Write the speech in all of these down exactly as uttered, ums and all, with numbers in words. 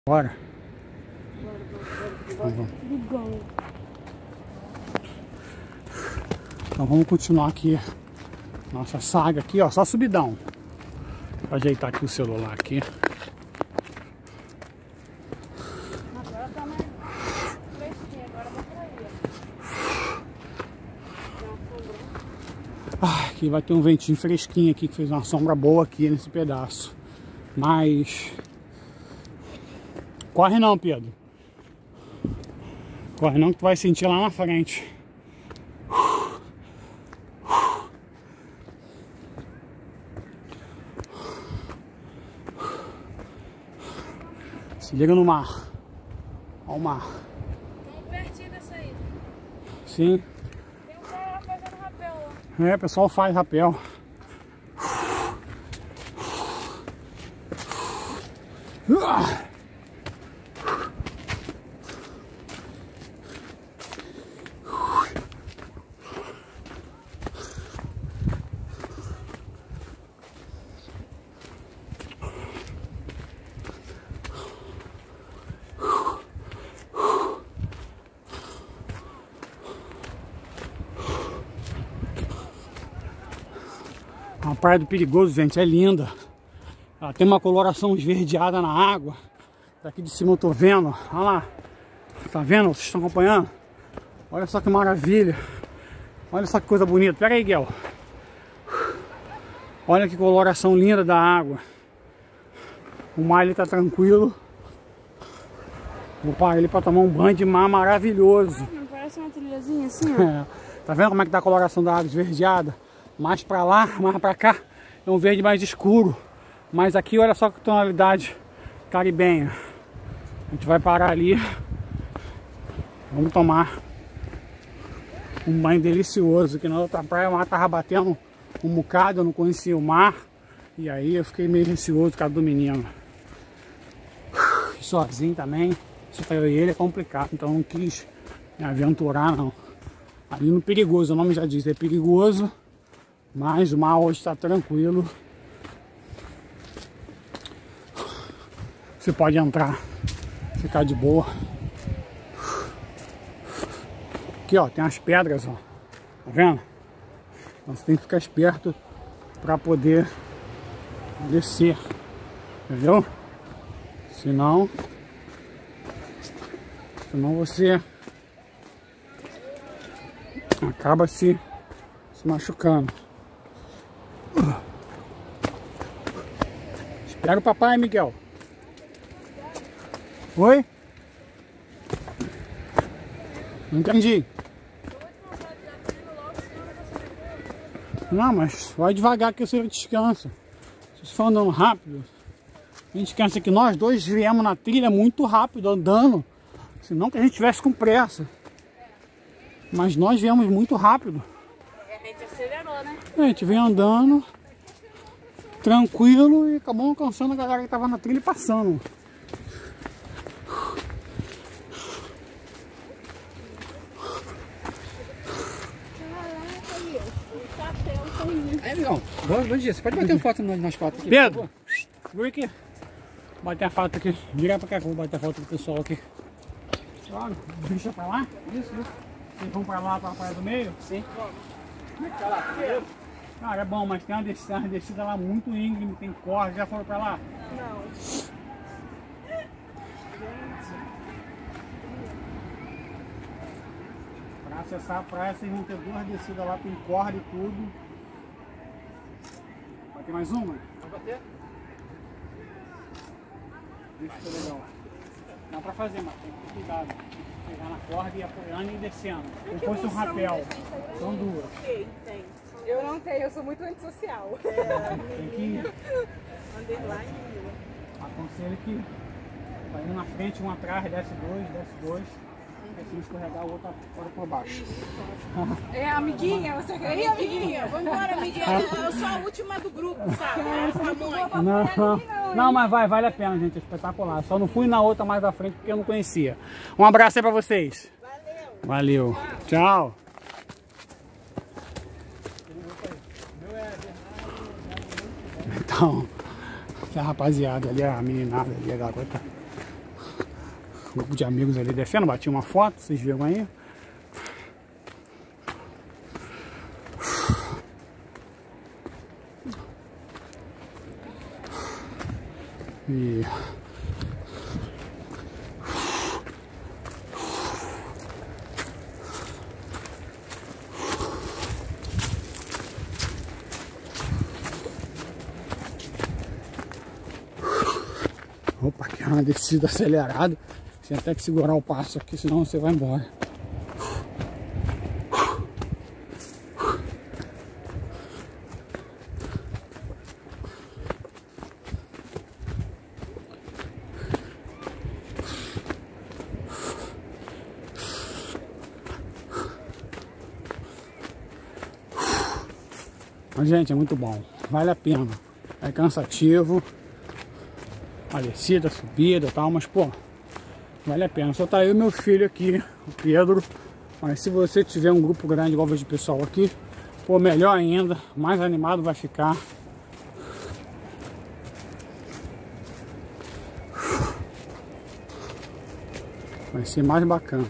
Bora. Então vamos continuar aqui nossa saga aqui, ó, só subidão. Vou ajeitar aqui o celular aqui. Agora tá mais fresquinho, agora vai pra aí. Ah, aqui vai ter um ventinho fresquinho aqui que fez uma sombra boa aqui nesse pedaço. Mas corre não, Pedro. Corre não que tu vai sentir lá na frente. Se liga no mar. Olha o mar. Estamos pertinho dessa aí. Sim. Tem um cara lá fazendo rapel lá. É, o pessoal faz rapel. Ah! A Praia do Perigoso, gente, é linda. Ela tem uma coloração esverdeada na água. Daqui de cima eu tô vendo. Olha lá. Tá vendo? Vocês estão acompanhando? Olha só que maravilha. Olha só que coisa bonita. Pega aí, Guel. Olha que coloração linda da água. O mar ele tá tranquilo. Vou parar ele pra tomar um banho de mar maravilhoso. Não parece uma trilhazinha assim, ó? É. Tá vendo como é que tá a coloração da água esverdeada? Mais pra lá, mais pra cá, é um verde mais escuro. Mas aqui, olha só que tonalidade caribenha. A gente vai parar ali. Vamos tomar um banho delicioso. Que na outra praia o mar tava batendo um bocado, eu não conhecia o mar. E aí eu fiquei meio receoso por causa do menino. Sozinho também. Se pra eu e ele é complicado, então eu não quis me aventurar não. Ali no Perigoso, o nome já diz, é perigoso. Mas o mar hoje está tranquilo. Você pode entrar, ficar de boa. Aqui ó, tem as pedras, ó. Tá vendo? Então você tem que ficar esperto para poder descer. Entendeu? Senão, senão você acaba se, se machucando. Espera o papai, Miguel. Oi? Não entendi. Não, mas vai devagar que você descansa. Vocês estão andando rápido. A gente cansa que nós dois viemos na trilha muito rápido, andando. Senão que a gente tivesse com pressa. Mas nós viemos muito rápido. A gente acelerou, né? A gente veio andando tranquilo e acabou alcançando a galera que tava na trilha e passando. Aí, amigão, bom, bom dia. Você pode bater uma foto nas fotos aqui? Pedro, vem aqui. Bater a foto aqui. Vira pra cá que eu vou bater a foto do pessoal aqui. Claro, deixa pra lá. Isso, isso. Vocês vão pra lá, pra praia do meio? Sim. Como é que tá lá? Cara, é bom, mas tem uma descida, uma descida lá muito íngreme, tem corda. Já foram pra lá? Não. Pra acessar a praia, vocês vão ter duas descidas lá, tem corda e tudo. Vai ter mais uma? Vai bater? Isso que é legal. Dá pra fazer, mas tem que ter cuidado. Tem que pegar na corda e apoiando e descendo. Como se fosse um rapel. São duas. Tem. Eu não tenho, eu sou muito antissocial. Tem que Underline. aconselho que vai um na frente, um atrás, desce dois, desce dois. Aí se não escorregar, o outro fora por baixo. É, amiguinha, você quer ir, amiguinha? Vamos embora, amiguinha. Eu sou a última do grupo, sabe? Essa mãe. Não, não, mas vai, vale a pena, gente. É espetacular. Só não fui na outra mais da frente porque eu não conhecia. Um abraço aí pra vocês. Valeu. Valeu. Tchau. Então, a rapaziada ali, a meninada ali, a garota, grupo de amigos ali descendo, bati uma foto, vocês viram aí. E... Opa, aqui é uma descida acelerada. Você tem que segurar o passo aqui, senão você vai embora. Mas, gente, é muito bom. Vale a pena. É cansativo. A descida, a subida e tal, mas pô, vale a pena. Só tá eu e meu filho aqui, o Pedro. Mas se você tiver um grupo grande igual de pessoal aqui, pô, melhor ainda, mais animado vai ficar. Vai ser mais bacana.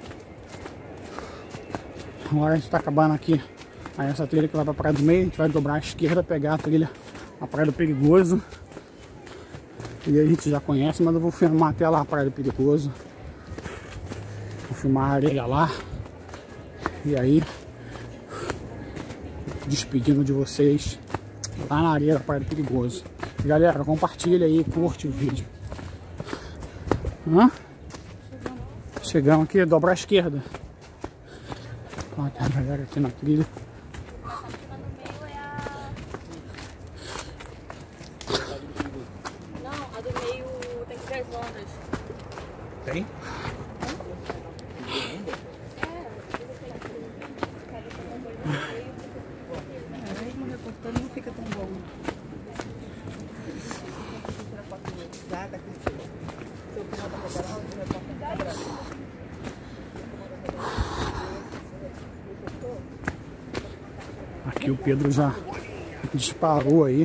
Agora a gente tá acabando aqui aí essa trilha que vai pra Praia do Meio. A gente vai dobrar à esquerda, pegar a trilha a Praia do Perigoso. E a gente já conhece, mas eu vou filmar até lá a Praia do Perigoso. Vou filmar a areia lá. E aí, despedindo de vocês lá na areia da Praia do Perigoso. E, galera, compartilha aí, curte o vídeo. Hã? Chegamos aqui, dobra à esquerda. Ó, tem a galera aqui na trilha. Tem? Aí não recortando não fica tão bom. Aqui o Pedro já disparou aí,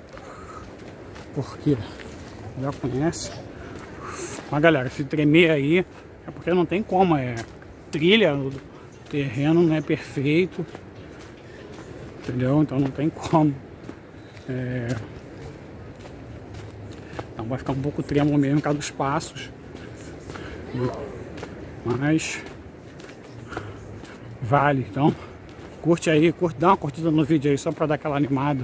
porque já conhece. Mas galera, se tremer aí é porque não tem como, é trilha, o terreno não é perfeito, entendeu? Então não tem como. É... Então vai ficar um pouco trêmulo mesmo por causa dos passos. Mas vale, então curte aí, curte, dá uma curtida no vídeo aí só pra dar aquela animada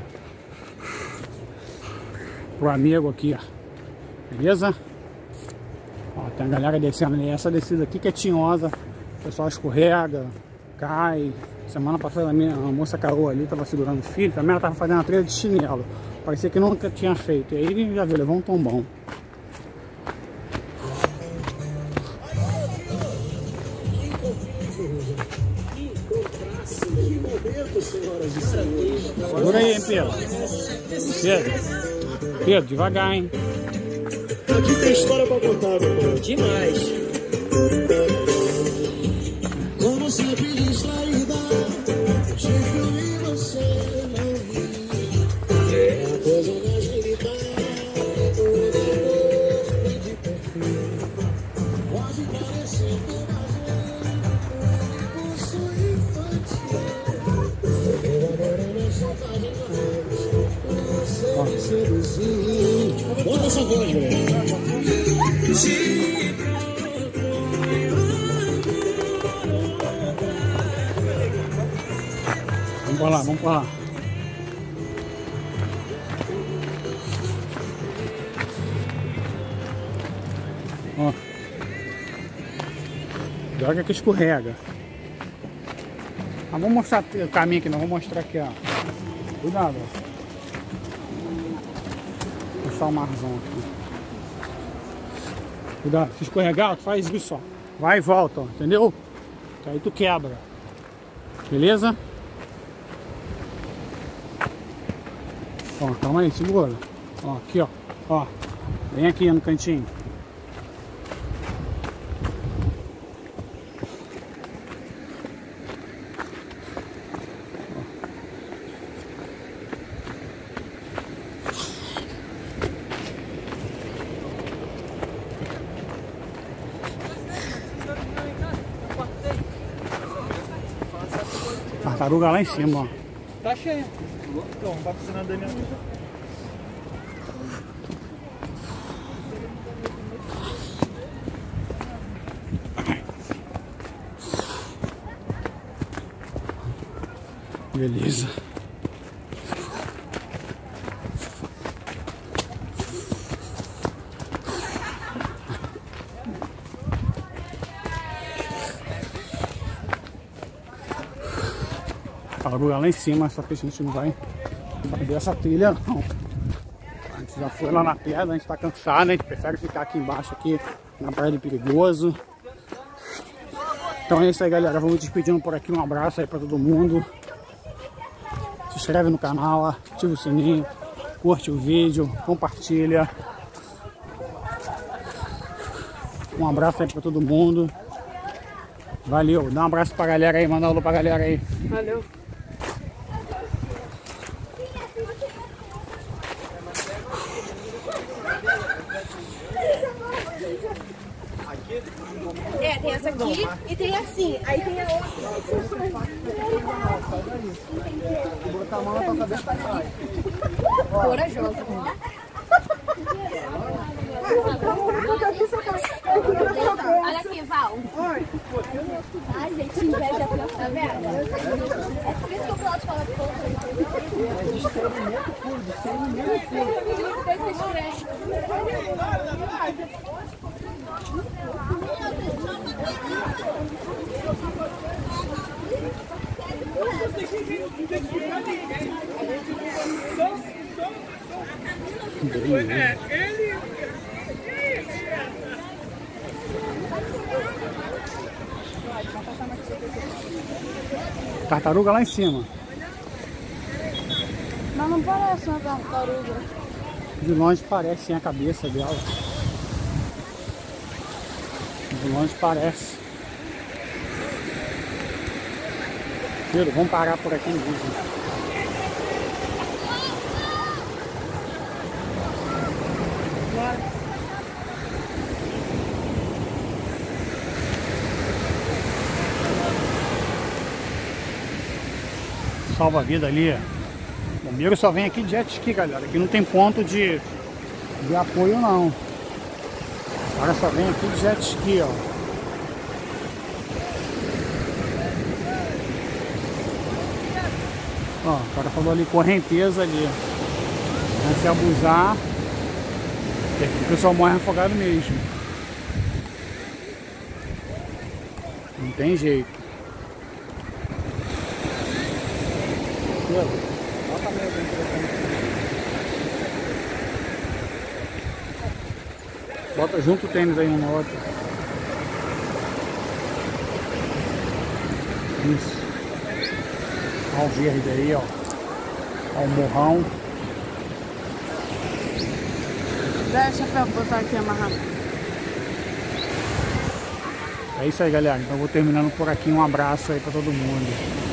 pro amigo aqui, ó. Beleza? Ó, tem a galera descendo ali. Essa descida aqui que é tinhosa, o pessoal escorrega, cai. Semana passada a, minha, a moça caiu ali, tava segurando o filho, também ela tava fazendo a trilha de chinelo. Parecia que nunca tinha feito. E aí já viu, levou um tombão. Segura aí, hein, Pedro. Pedro. Pedro, devagar, hein. Aqui tem história pra contar, meu irmão. Demais. Como sempre distraída, chego em você não vi. É a coisa mais bonita. Pode parecer um sonho infantil. Eu adoro nessa página. Você me seduzir. Bota essa voz, velho. Vamos pra lá, vamos pra lá. Ó. Joga que escorrega. Ah, vamos mostrar o caminho aqui, não. Vou mostrar aqui, ó. Cuidado, ó. Vou mostrar o marzão aqui. Cuidado, se escorregar, tu faz isso, ó. Vai e volta, ó, entendeu? Aí tu quebra. Beleza? Ó, calma aí, segura. Ó, aqui, ó. Ó, vem aqui no cantinho. Tartaruga lá em cima, ó. Tá cheio. Então, tá precisando da minha. Beleza. Tartaruga lá em cima, só que a gente não vai fazer essa trilha não. A gente já foi lá na pedra, a gente tá cansado, a gente prefere ficar aqui embaixo aqui na praia do Perigoso. Então é isso aí, galera, vamos despedindo por aqui, um abraço aí pra todo mundo. Se inscreve no canal, ativa o sininho, curte o vídeo, compartilha. Um abraço aí pra todo mundo. Valeu, dá um abraço pra galera aí, manda um alô pra galera aí. Valeu. É, tem essa aqui e tem assim. Aí tem a outra. Botar a mão na tua cabeça pra trás. Corajosa. Olha aqui, Val. Ai, gente, inveja. Tá vendo? É por isso que eu posso falar de pouco. É discernimento puro, discernimento puro. Tartaruga lá em cima. Mas não parece uma tartaruga. De longe parece sim a cabeça dela. De longe parece. Pedro, vamos parar por aqui mesmo. Salva a vida ali. O bombeiro só vem aqui de jet ski, galera. Aqui não tem ponto de, de apoio não. O cara só vem aqui de jet ski, ó. Ó, o cara falou ali correnteza ali. Mas se abusar, o pessoal morre afogado mesmo. Não tem jeito. Bota mesmo o telefone. Bota junto o tênis aí um no outro. Isso. Olha o verde aí, ó. Olha o morrão. Deixa pra botar aqui amarrado. É isso aí, galera. Então eu vou terminando por aqui. Um abraço aí pra todo mundo.